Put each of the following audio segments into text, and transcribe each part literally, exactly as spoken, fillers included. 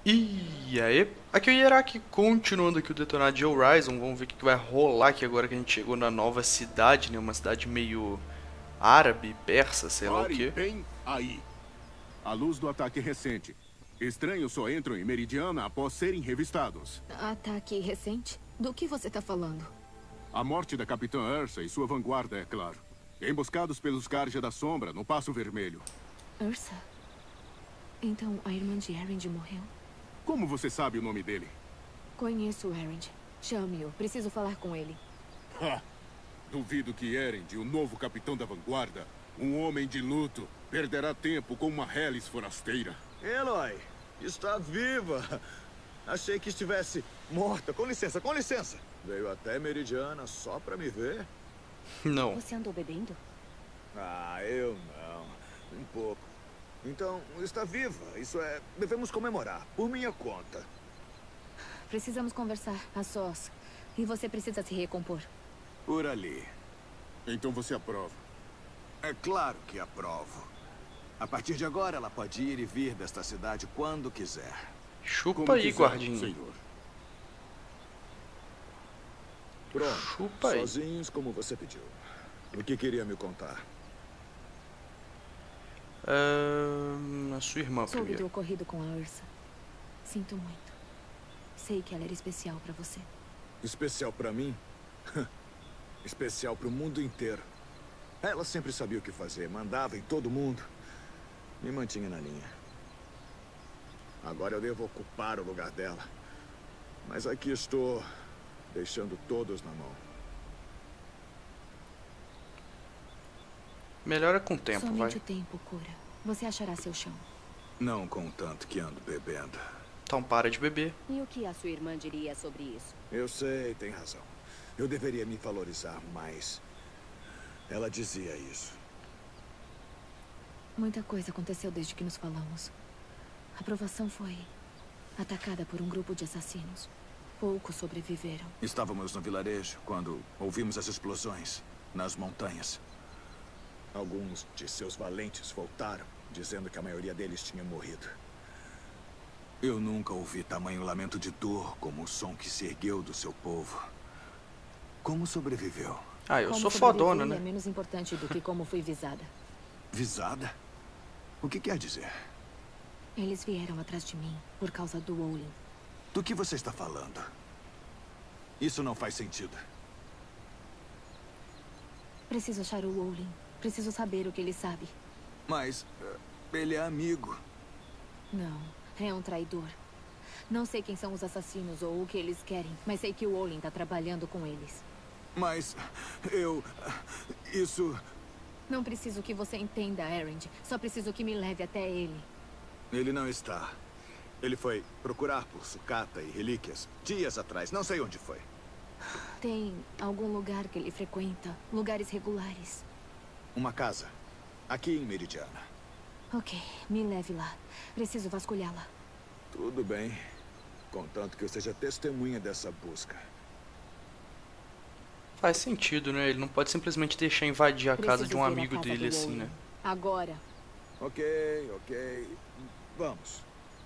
E aí, aqui é o Hierark, continuando aqui o Detonado de Horizon. Vamos ver o que vai rolar aqui agora que a gente chegou na nova cidade, né? Uma cidade meio árabe, persa, sei lá o Pare que. bem aí. À luz do ataque recente, estranhos só entram em Meridiana após serem revistados. Ataque recente? Do que você tá falando? A morte da Capitã Ursa e sua vanguarda, é claro. Emboscados pelos Carja da Sombra no Passo Vermelho. Ursa? Então a irmã de Erend morreu? Como você sabe o nome dele? Conheço o Erend. Chame-o. Preciso falar com ele. Ha! Duvido que Erend, o novo capitão da vanguarda, um homem de luto, perderá tempo com uma Hellis forasteira. Eloy, está viva. Achei que estivesse morta. Com licença, com licença. Veio até Meridiana só pra me ver? Não. Você andou bebendo? Ah, eu não. Um pouco. Então, está viva. Isso é... devemos comemorar. Por minha conta. Precisamos conversar a sós. E você precisa se recompor. Por ali. Então você aprova. É claro que aprovo. A partir de agora, ela pode ir e vir desta cidade quando quiser. Chupa Como aí, quiser, guardinha. senhor. Pronto. Chupa aí. Sozinhos como você pediu. O que queria me contar? Ahn, a sua irmã Soube do primeiro. ocorrido com a Ursa. Sinto muito. Sei que ela era especial pra você. Especial pra mim? Especial pro mundo inteiro. Ela sempre sabia o que fazer, mandava em todo mundo. Me mantinha na linha. Agora eu devo ocupar o lugar dela. Mas aqui estou, deixando todos na mão. Melhora com o tempo, Somente vai. o tempo cura. Você achará seu chão. Não com o tanto que ando bebendo. Então para de beber. E o que a sua irmã diria sobre isso? Eu sei, tem razão. Eu deveria me valorizar mais. Ela dizia isso. Muita coisa aconteceu desde que nos falamos. A provação foi atacada por um grupo de assassinos. Poucos sobreviveram. Estávamos no vilarejo quando ouvimos as explosões nas montanhas. Alguns de seus valentes voltaram, dizendo que a maioria deles tinha morrido. Eu nunca ouvi tamanho lamento de dor como o som que se ergueu do seu povo. Como sobreviveu? Ah, eu Como sou sobrevivi fodona, é né? menos importante do que como fui visada. Visada? O que quer dizer? Eles vieram atrás de mim por causa do Olin. Do que você está falando? Isso não faz sentido. Preciso achar o Olin. Preciso saber o que ele sabe. Mas eh, ele é amigo. Não, é um traidor. Não sei quem são os assassinos ou o que eles querem, mas sei que o Olin tá trabalhando com eles. Mas eu... Isso... Não preciso que você entenda, Erend. Só preciso que me leve até ele. Ele não está. Ele foi procurar por sucata e relíquias dias atrás. Não sei onde foi. Tem algum lugar que ele frequenta? Lugares regulares. Uma casa. Aqui em Meridiana. Ok, me leve lá. Preciso vasculhá-la. Tudo bem. Contanto que eu seja testemunha dessa busca. Faz sentido, né? Ele não pode simplesmente deixar invadir a casa Preciso de um ver a amigo casa dele do assim, Olin. né? Agora. Ok, ok. Vamos.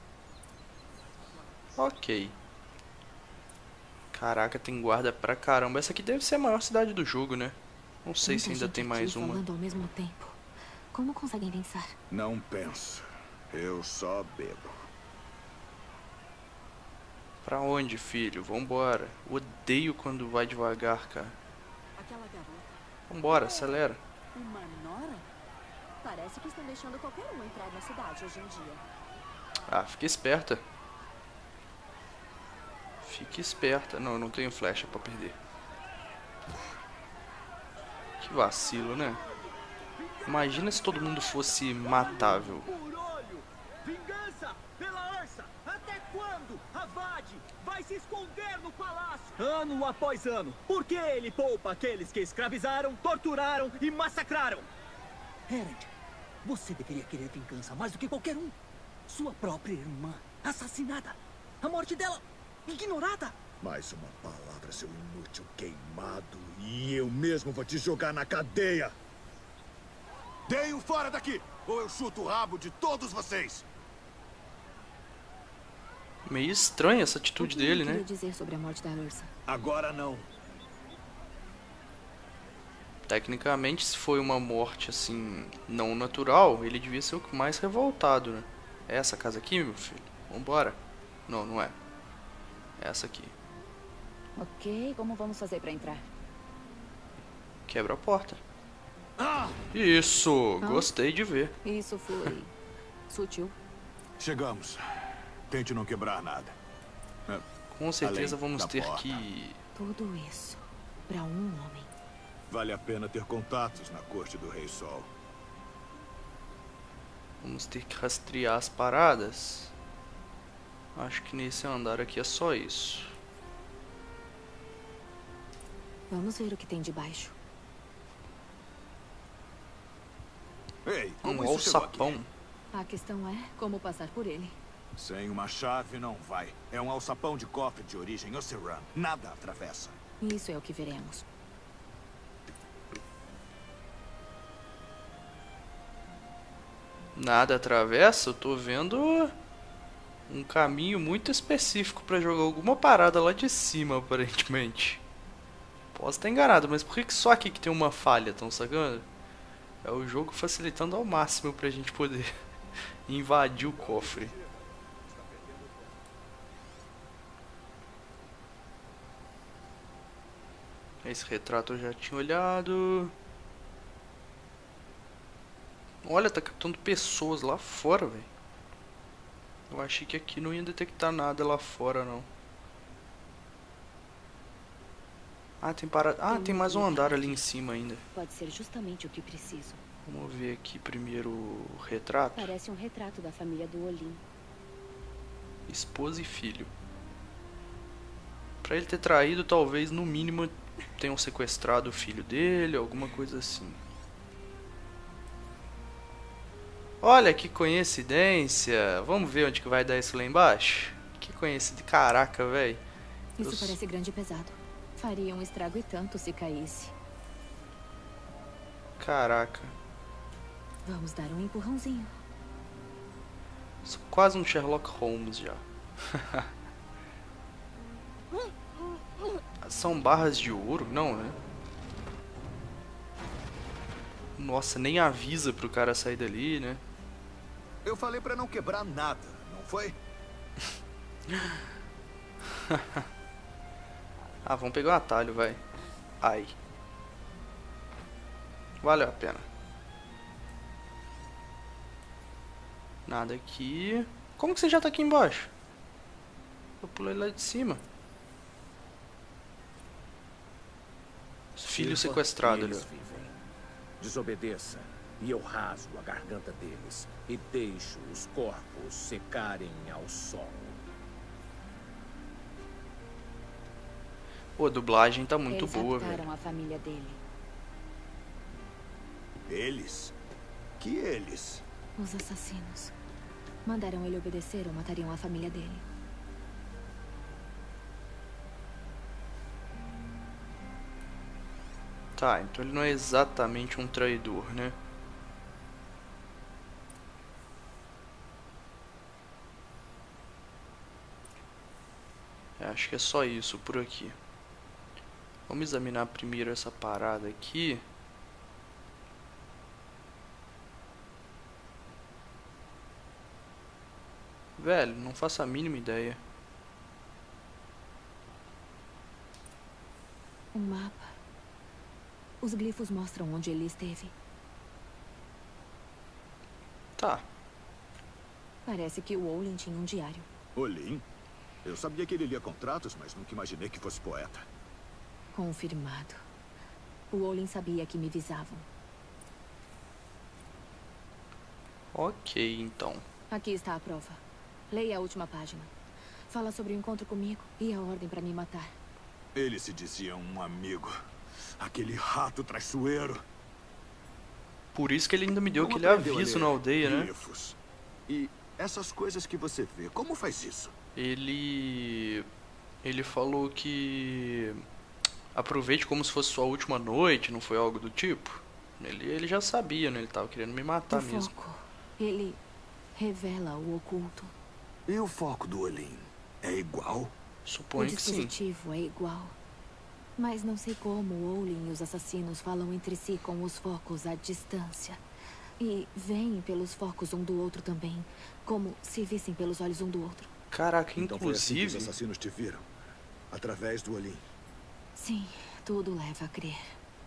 Ok. Caraca, tem guarda pra caramba. Essa aqui deve ser a maior cidade do jogo, né? Não sei se Tanta ainda gente tem aqui mais uma. falando ao mesmo tempo. Como conseguem pensar? Não penso. Eu só bebo. Pra onde, filho? Vambora. Odeio quando vai devagar, cara. Aquela garota. Vambora, acelera. Uma nora? Parece que estão deixando qualquer um entrar na cidade hoje em dia. Ah, fica esperta. Fique esperta. Não, eu não tenho flecha pra perder. Que vacilo, né? Imagina se todo mundo fosse matável. Por olho! Vingança pela Ursa! Até quando a Vade vai se esconder no palácio? Ano após ano. Por que ele poupa aqueles que escravizaram, torturaram e massacraram? Erend, você deveria querer vingança mais do que qualquer um. Sua própria irmã, assassinada. A morte dela, ignorada. Mais uma palavra, seu inútil queimado. E eu mesmo vou te jogar na cadeia. Deem-o fora daqui, ou eu chuto o rabo de todos vocês. Meio estranha essa atitude O que ele dele, né? queria dizer sobre a morte da Ursa? Agora não. Tecnicamente, se foi uma morte assim, não natural, ele devia ser o mais revoltado, né? É essa casa aqui, meu filho? Vambora. Não, não é. É essa aqui. Ok, como vamos fazer pra entrar? Quebra a porta. Isso! Ah. Gostei de ver. Isso foi sutil. Chegamos. Tente não quebrar nada. É, Com certeza Além vamos da ter porta. que... Tudo isso pra um homem. Vale a pena ter contatos na corte do Rei Sol. Vamos ter que rastrear as paradas. Acho que nesse andar aqui é só isso. Vamos ver o que tem debaixo. Ei, como Um isso chegou aqui? alçapão. A questão é como passar por ele. Sem uma chave não vai. É um alçapão de cofre de origem Oseram. Nada atravessa. Isso é o que veremos. Nada atravessa, eu tô vendo um caminho muito específico pra jogar alguma parada lá de cima, aparentemente. Posso estar enganado, mas por que que só aqui que tem uma falha, tão sacando? É o jogo facilitando ao máximo pra gente poder invadir o cofre. Esse retrato eu já tinha olhado. Olha, tá captando pessoas lá fora, velho. Eu achei que aqui não ia detectar nada lá fora, não. Ah, tem parada. Ah, tem mais um andar ali em cima ainda. Pode ser justamente o que preciso. Vamos ver aqui primeiro o retrato. Parece um retrato da família do Olin. Esposa e filho. Pra ele ter traído, talvez no mínimo tenham sequestrado o filho dele, alguma coisa assim. Olha que coincidência. Vamos ver onde que vai dar isso lá embaixo? Que coincidência. Caraca, velho. Isso Eu- parece grande e pesado. Faria um estrago e tanto se caísse. Caraca. Vamos dar um empurrãozinho. Sou quase um Sherlock Holmes já. São barras de ouro? Não, né? Nossa, nem avisa pro cara sair dali, né? Eu falei pra não quebrar nada, não foi? Ah, vamos pegar um atalho, vai. Ai. Valeu a pena. Nada aqui. Como que você já tá aqui embaixo? Eu pulei lá de cima. Filho Sirva sequestrado e ali. eles vivem. Desobedeça e eu rasgo a garganta deles e deixo os corpos secarem ao sol. Pô, a dublagem tá muito Eles boa, raptaram velho. a família dele. Eles? Que eles? Os assassinos. Mandaram ele obedecer ou matariam a família dele. Tá, então ele não é exatamente um traidor, né? É, acho que é só isso por aqui. Vamos examinar primeiro essa parada aqui. Velho, não faço a mínima ideia. Um mapa. Os glifos mostram onde ele esteve. Tá. Parece que o Olin tinha um diário. Olin? Eu sabia que ele lia contratos, mas nunca imaginei que fosse poeta. Confirmado. O Olin sabia que me visavam. Ok, então. Aqui está a prova. Leia a última página. Fala sobre o encontro comigo e a ordem para me matar. Ele se dizia um amigo. Aquele rato traiçoeiro. Por isso que ele ainda me deu Como aquele aprendeu a aviso ler na aldeia, né? glifos? E essas coisas que você vê, como faz isso? Ele... Ele falou que... Aproveite como se fosse sua última noite, não foi algo do tipo? Ele, ele já sabia, né? Ele tava querendo me matar O mesmo. foco. Ele revela o oculto. E o foco do Olin? é igual? Suponho O que sim. dispositivo é igual. Mas não sei como o Olin e os assassinos falam entre si com os focos à distância. E veem pelos focos um do outro também, como se vissem pelos olhos um do outro. Caraca, Então foi assim que inclusive... os assassinos te viram. Através do Olin. Sim, tudo leva a crer.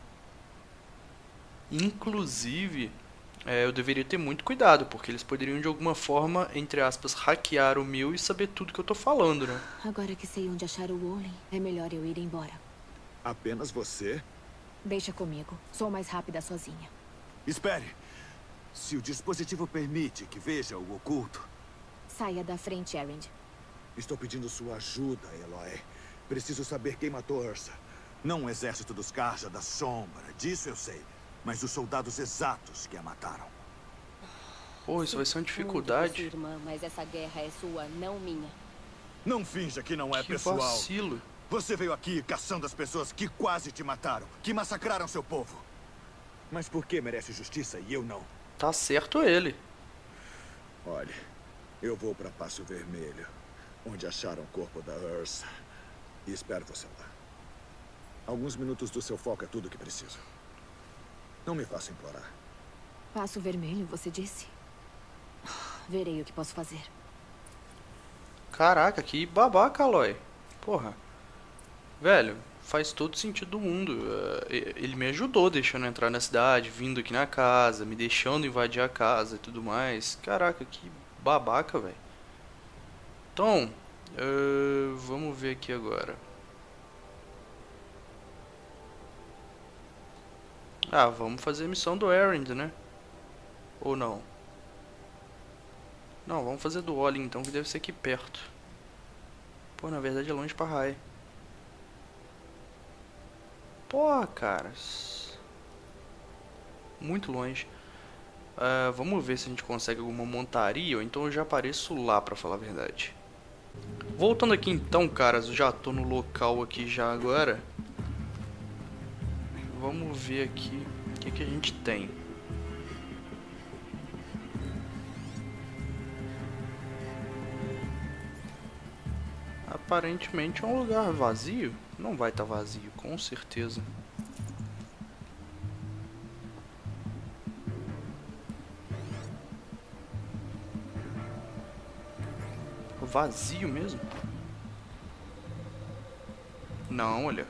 Inclusive, é, eu deveria ter muito cuidado, porque eles poderiam de alguma forma, entre aspas, hackear o meu e saber tudo que eu tô falando, né? Agora que sei onde achar o Olin, é melhor eu ir embora. Apenas você? Deixa comigo. Sou mais rápida sozinha. Espere! Se o dispositivo permite que veja o oculto... Saia da frente, Erend. Estou pedindo sua ajuda, Eloy. Preciso saber quem matou Ursa. Não o exército dos Karja da Sombra, disso eu sei. Mas os soldados exatos que a mataram. Pô, isso vai ser uma Tudo por dificuldade. sua irmã, mas essa guerra é sua, não minha. Não finja que não é Que pessoal. vacilo. Você veio aqui caçando as pessoas que quase te mataram, que massacraram seu povo. Mas por que merece justiça e eu não? Tá certo ele. Olha, eu vou para Passo Vermelho, onde acharam o corpo da Ursa. E espero você lá. Alguns minutos do seu foco é tudo o que preciso. Não me faça implorar. Passo Vermelho, você disse? Verei o que posso fazer. Caraca, que babaca, Aloy. Porra. Velho, faz todo sentido do mundo. Uh, ele me ajudou deixando eu entrar na cidade, vindo aqui na casa, me deixando invadir a casa e tudo mais. Caraca, que babaca, velho. Então, uh, vamos ver aqui agora. Ah, vamos fazer a missão do Erend, né? Ou não? Não, vamos fazer do Olin então, que deve ser aqui perto. Pô, na verdade é longe pra raio. Pô, cara. Muito longe. Uh, vamos ver se a gente consegue alguma montaria, ou então eu já apareço lá, pra falar a verdade. Voltando aqui então, caras, eu já tô no local aqui já agora. Vamos ver aqui o que, que a gente tem. Aparentemente é um lugar vazio. Não vai estar vazio, com certeza. Vazio mesmo? Não, olha.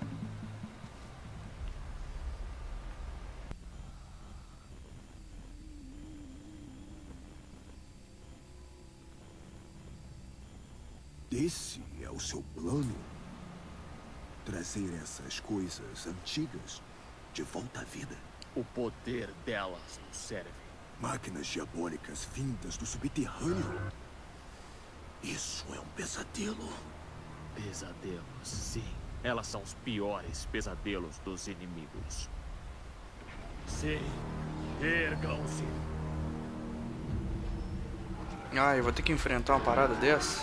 Esse é o seu plano? Trazer essas coisas antigas de volta à vida? O poder delas nos serve. Máquinas diabólicas vindas do subterrâneo? Isso é um pesadelo. Pesadelos, sim. Elas são os piores pesadelos dos inimigos. Sim, ergam-se. Ah, eu vou ter que enfrentar uma parada dessa?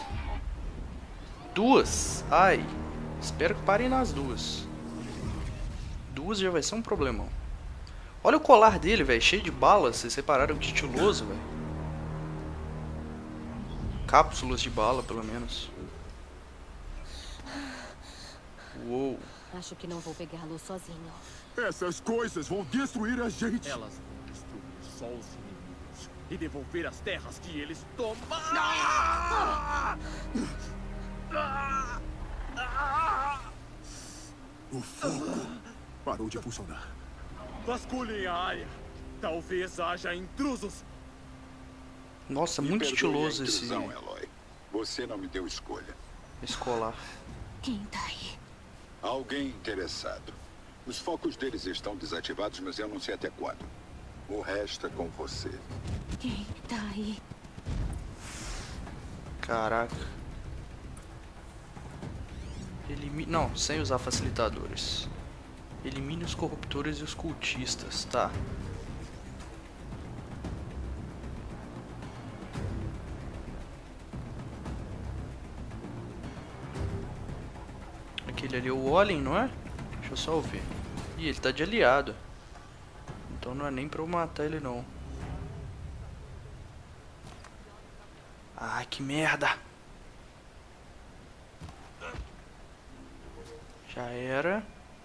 Duas? Ai, espero que parem nas duas. Duas já vai ser um problemão. Olha o colar dele, velho, cheio de balas. Vocês separaram que estiloso, velho. Cápsulas de bala, pelo menos. Uou. Acho que não vou pegá-lo sozinho. Essas coisas vão destruir a gente. Elas vão destruir só os inimigos e devolver as terras que eles tomaram. Ah! O fogo parou de funcionar. Vasculhem a área. Talvez haja intrusos. Nossa, Me muito perdoe estiloso a esse intrusão, Eloy. Você não me deu escolha. escolar. Quem tá aí? Alguém interessado. Os focos deles estão desativados, mas eu não sei até quando. O resto é com você. Quem tá aí? Caraca. Elimine... Não, sem usar facilitadores. Elimine os corruptores e os cultistas, tá. Aquele ali é o Olin, não é? Deixa eu só ver. Ih, ele tá de aliado. Então não é nem pra eu matar ele, não. Ai, que merda. Já era.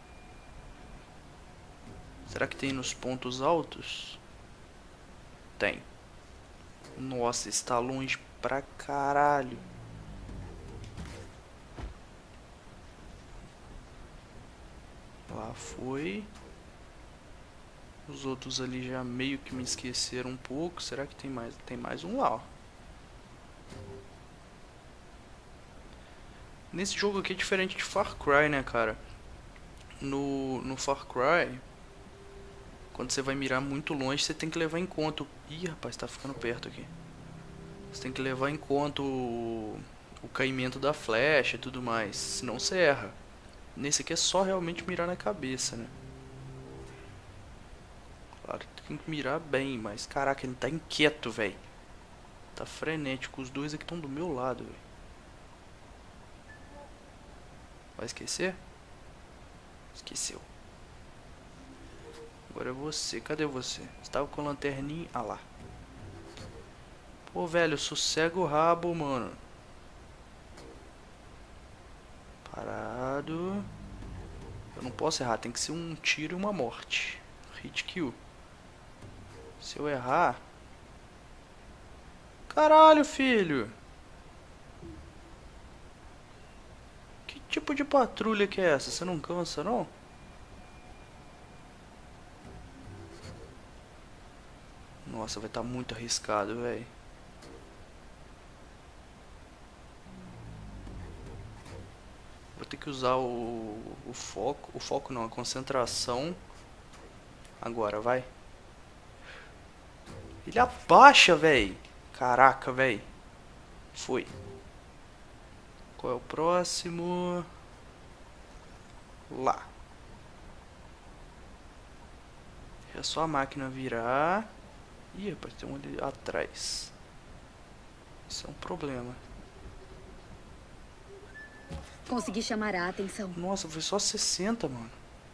Será que tem nos pontos altos? Tem. Nossa, está longe pra caralho. Lá foi. Os outros ali já meio que me esqueceram um pouco. Será que tem mais? Tem mais um lá, ó. Nesse jogo aqui é diferente de Far Cry, né, cara? No, no Far Cry, quando você vai mirar muito longe, você tem que levar em conta... Ih, rapaz, tá ficando perto aqui. Você tem que levar em conta o, o caimento da flecha e tudo mais. Senão você erra. Nesse aqui é só realmente mirar na cabeça, né? Claro que tem que mirar bem, mas... Caraca, ele tá inquieto, velho. Tá frenético. Os dois aqui estão do meu lado, velho. Vai esquecer? Esqueceu. Agora é você. Cadê você? Você tava com a lanterninha. Ah lá. Pô, velho, sossega o rabo, mano. Parado. Eu não posso errar. Tem que ser um tiro e uma morte. Hit kill. Se eu errar... Caralho, filho. Que tipo de patrulha que é essa? Você não cansa, não? Nossa, vai estar muito arriscado, velho. Vou ter que usar o, o foco. O foco não, a concentração. Agora, vai. Ele abaixa, velho. Caraca, velho. Foi. Qual é o próximo? Lá. É só a máquina virar. Ih, rapaz, tem um ali atrás. Isso é um problema. Consegui chamar a atenção. Nossa, foi só sessenta, mano.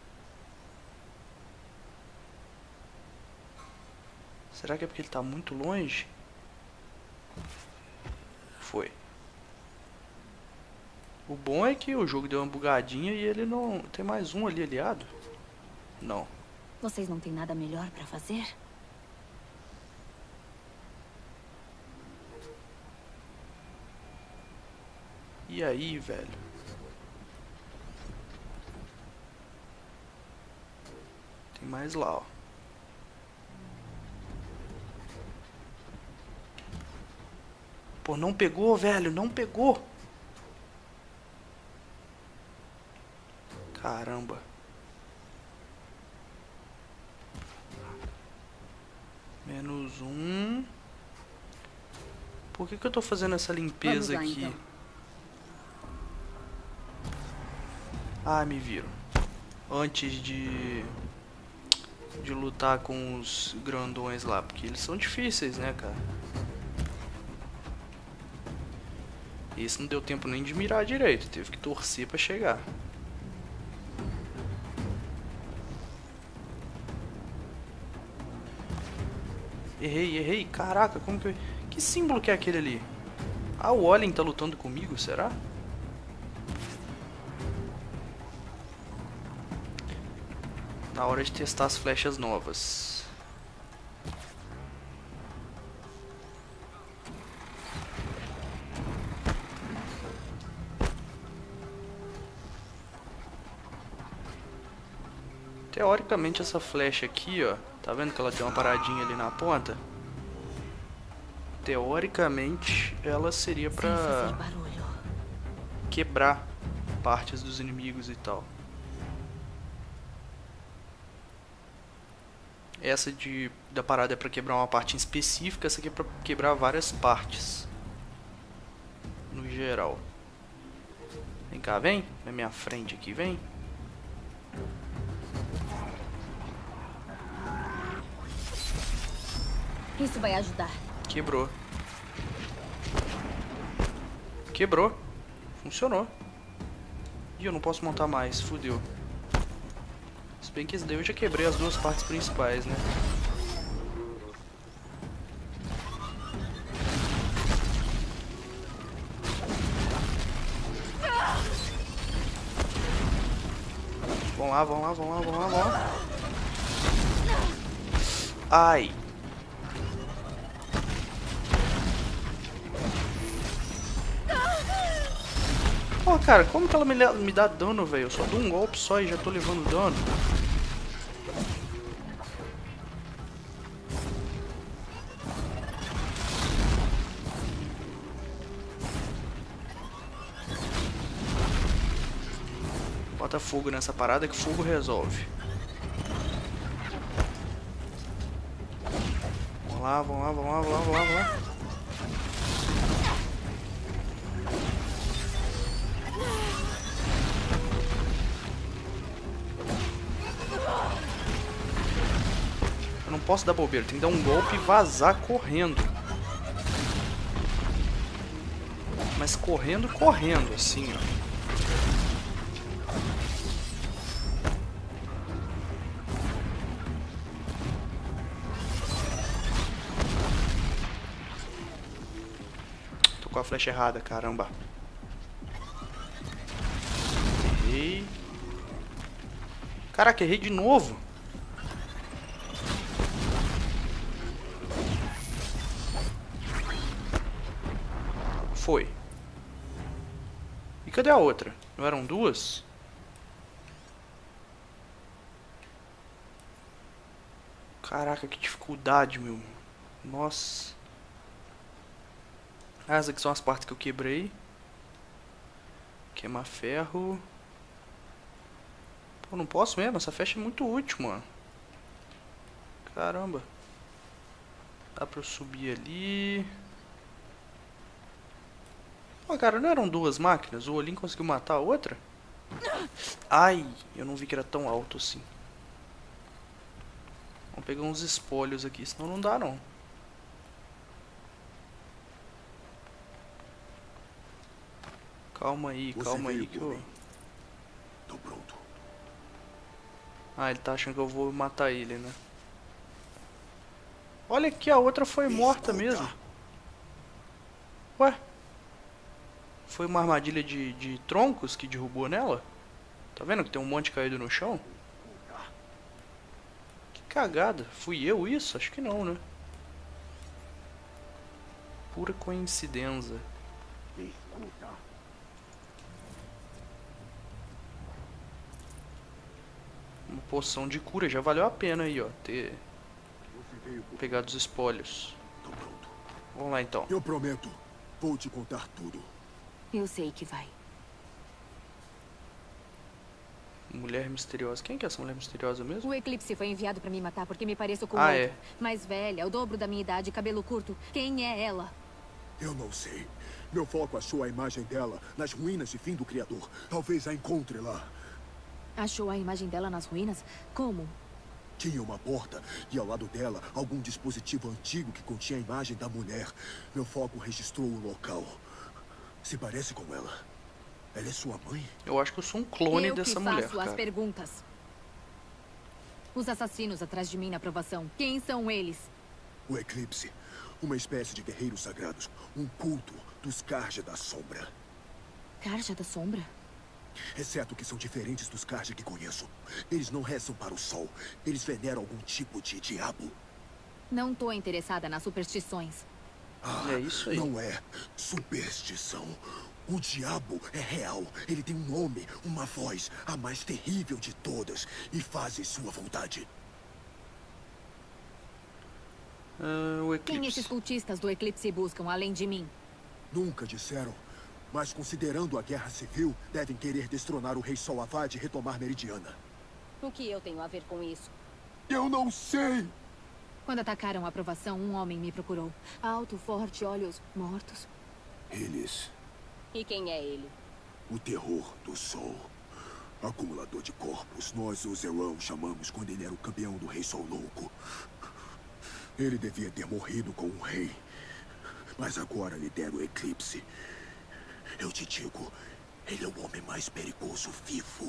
Será que é porque ele tá muito longe? Foi. O bom é que o jogo deu uma bugadinha e ele não... Tem mais um ali aliado? Não. Vocês não têm nada melhor pra fazer? E aí, velho? Tem mais lá, ó. Pô, não pegou, velho. Não pegou. Caramba. Menos um. Por que que eu tô fazendo essa limpeza Vamos lá, aqui? então. Ah, me viram. Antes de... De lutar com os grandões lá. Porque eles são difíceis, né, cara? Esse não deu tempo nem de mirar direito. Teve que torcer pra chegar. Errei, errei. Caraca, como que eu... Que símbolo que é aquele ali? Ah, o Olin tá lutando comigo, será? Na hora de testar as flechas novas. Teoricamente essa flecha aqui, ó, tá vendo que ela tem uma paradinha ali na ponta? Teoricamente ela seria pra quebrar partes dos inimigos e tal. Essa de, da parada é pra quebrar uma parte específica, essa aqui é pra quebrar várias partes. No geral. Vem cá, vem. Na minha frente aqui, vem. Isso vai ajudar. Quebrou. Quebrou. Funcionou. Ih, eu não posso montar mais. Fudeu. Se bem que esse daí eu já quebrei as duas partes principais, né? Vamos lá, vamos lá, vamos lá, vamos lá, vamos lá. Ai. Pô, cara, como que ela me, me dá dano, velho? Eu só dou um golpe só e já tô levando dano. Bota fogo nessa parada que fogo resolve. Vamos lá, vamos lá, vamos lá, vamos lá, vamos lá, vamos lá. Eu não posso dar bobeira, tem que dar um golpe e vazar correndo. Mas correndo, correndo, assim, ó. Com a flecha errada, caramba. Errei. Caraca, errei de novo. Foi. E cadê a outra? Não eram duas? Caraca, que dificuldade, meu. Nossa. Ah, essas aqui são as partes que eu quebrei. Queimar ferro. Pô, não posso mesmo. Essa flecha é muito útil, mano. Caramba. Dá pra eu subir ali. Pô, cara, não eram duas máquinas? O Olin conseguiu matar a outra? Ai, eu não vi que era tão alto assim. Vamos pegar uns espólios aqui, senão não dá não. Calma aí, calma aí que eu... Tô pronto. Ah, ele tá achando que eu vou matar ele, né? Olha aqui, a outra foi morta mesmo. Ué? Foi uma armadilha de, de troncos que derrubou nela? Tá vendo que tem um monte caído no chão? Que cagada. Fui eu isso? Acho que não, né? Pura coincidência. Uma poção de cura, já valeu a pena aí, ó, ter pegado os espólios. Tô pronto. Vamos lá então. Eu prometo, vou te contar tudo. Eu sei que vai. Mulher misteriosa. Quem que é essa mulher misteriosa mesmo? O Eclipse foi enviado pra me matar porque me pareço com Ah, outra. é. Mais velha, o dobro da minha idade, cabelo curto. Quem é ela? Eu não sei. Meu foco achou a imagem dela nas ruínas de fim do Criador. Talvez a encontre lá. Achou a imagem dela nas ruínas? Como? Tinha uma porta e ao lado dela algum dispositivo antigo que continha a imagem da mulher. Meu foco registrou o local. Se parece com ela. Ela é sua mãe? Eu acho que eu sou um clone eu dessa que mulher, faço cara. as perguntas. Os assassinos atrás de mim na aprovação. Quem são eles? O Eclipse. Uma espécie de guerreiros sagrados. Um culto dos Carja da Sombra. Carja da Sombra? Exceto que são diferentes dos Carja que conheço. Eles não rezam para o sol. Eles veneram algum tipo de diabo. Não tô interessada nas superstições. Ah, é isso aí. Não é superstição. O diabo é real. Ele tem um nome, uma voz, a mais terrível de todas. E fazem sua vontade. Ah, o Eclipse. Quem esses cultistas do Eclipse buscam, além de mim? Nunca disseram. Mas considerando a guerra civil, devem querer destronar o rei Sol Avad e retomar Meridiana. O que eu tenho a ver com isso? Eu não sei! Quando atacaram a aprovação, um homem me procurou. Alto, forte, olhos mortos. Eles... E quem é ele? O terror do Sol. Acumulador de corpos. Nós o Zerão chamamos quando ele era o campeão do Rei Sol Louco. Ele devia ter morrido com um rei. Mas agora lidera o Eclipse. Eu te digo, ele é o homem mais perigoso vivo.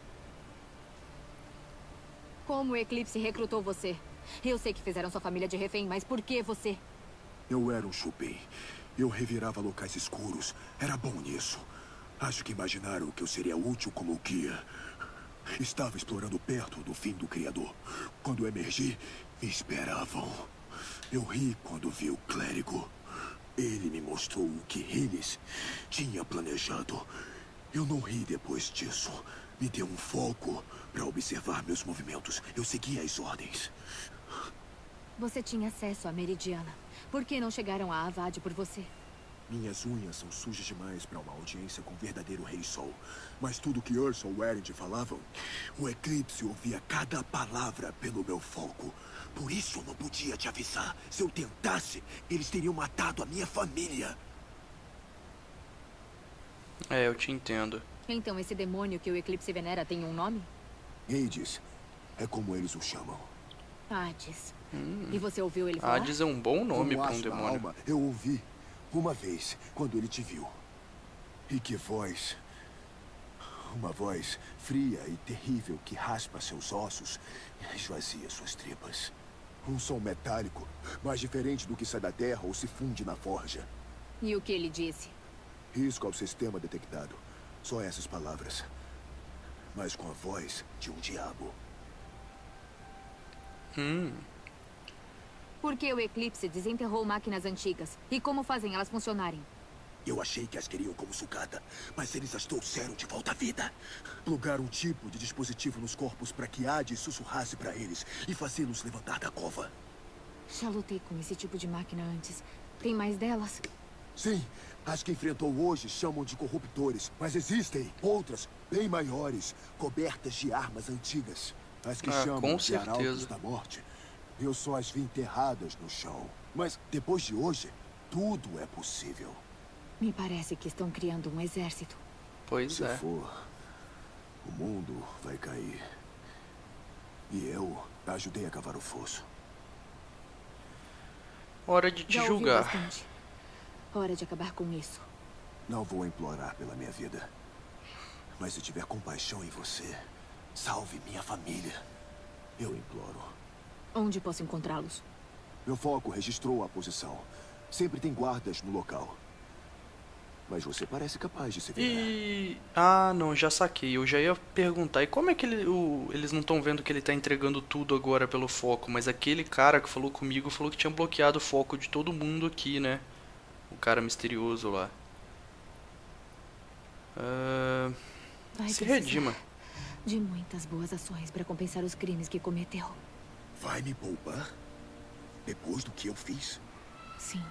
Como o Eclipse recrutou você? Eu sei que fizeram sua família de refém, mas por que você? Eu era um chupim. Eu revirava locais escuros. Era bom nisso. Acho que imaginaram que eu seria útil como guia. Estava explorando perto do fim do Criador. Quando emergi, me esperavam. Eu ri quando vi o clérigo. Ele me mostrou o que eles tinham planejado. Eu não ri depois disso. Me deu um foco para observar meus movimentos. Eu segui as ordens. Você tinha acesso à Meridiana. Por que não chegaram a Avad por você? Minhas unhas são sujas demais para uma audiência com o verdadeiro Rei Sol. Mas tudo que Ursul e Erend falavam, o Eclipse ouvia cada palavra pelo meu foco. Por isso eu não podia te avisar. Se eu tentasse, eles teriam matado a minha família. É, eu te entendo. Então esse demônio que o Eclipse venera tem um nome? Hades é como eles o chamam. Hades. Hum. E você ouviu ele falar? Hades é um bom nome Como para um aço na demônio. alma, eu ouvi uma vez quando ele te viu. E que voz. Uma voz fria e terrível que raspa seus ossos e esvazia suas tripas. Um som metálico, mais diferente do que sai da terra ou se funde na forja. E o que ele disse? Risco ao sistema detectado. Só essas palavras. Mas com a voz de um diabo. Hum. Por que o Eclipse desenterrou máquinas antigas? E como fazem elas funcionarem? Eu achei que as queriam como sucata, mas eles as trouxeram de volta à vida. Plugaram um tipo de dispositivo nos corpos para que Hades sussurrasse para eles e fazê-los levantar da cova. Já lutei com esse tipo de máquina antes. Tem mais delas? Sim, as que enfrentou hoje chamam de corruptores, mas existem outras, bem maiores, cobertas de armas antigas. As que Ah, chamam com de arautos certeza. da morte. Eu só as vi enterradas no chão. Mas depois de hoje, tudo é possível. Me parece que estão criando um exército. Pois Se é. for, o mundo vai cair. E eu ajudei a cavar o fosso. Hora de te Já ouvi julgar. bastante. Hora de acabar com isso. Não vou implorar pela minha vida. Mas se tiver compaixão em você, salve minha família. Eu imploro. Onde posso encontrá-los? Meu foco registrou a posição. Sempre tem guardas no local. Mas você parece capaz de se virar. E... Ah, não, já saquei. Eu já ia perguntar. E como é que ele, o... eles não estão vendo que ele tá entregando tudo agora pelo foco? Mas aquele cara que falou comigo falou que tinha bloqueado o foco de todo mundo aqui, né? O cara misterioso lá. Ah, Vai se precisar redima. de muitas boas ações para compensar os crimes que cometeu. Vai me poupar? Depois do que eu fiz? Sim.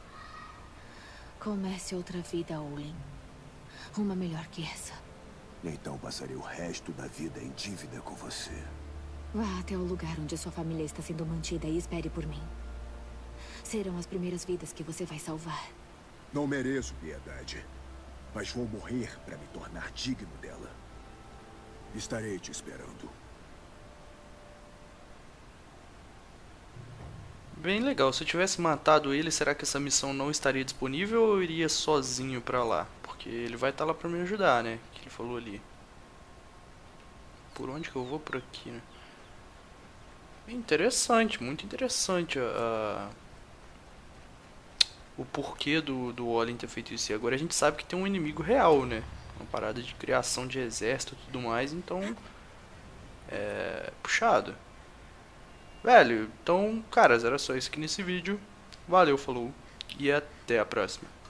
Comece outra vida, Olin. Uma melhor que essa. Então passarei o resto da vida em dívida com você. Vá até o lugar onde sua família está sendo mantida e espere por mim. Serão as primeiras vidas que você vai salvar. Não mereço piedade. Mas vou morrer para me tornar digno dela. Estarei te esperando. Bem legal. Se eu tivesse matado ele, será que essa missão não estaria disponível ou eu iria sozinho pra lá? Porque ele vai estar lá pra me ajudar, né? Que ele falou ali. Por onde que eu vou? Por aqui, né? Interessante, muito interessante a... a- o porquê do, do Olin ter feito isso. E agora a gente sabe que tem um inimigo real, né? Uma parada de criação de exército e tudo mais, então... É... puxado. Velho, então, caras, era só isso aqui nesse vídeo. Valeu, falou e até a próxima.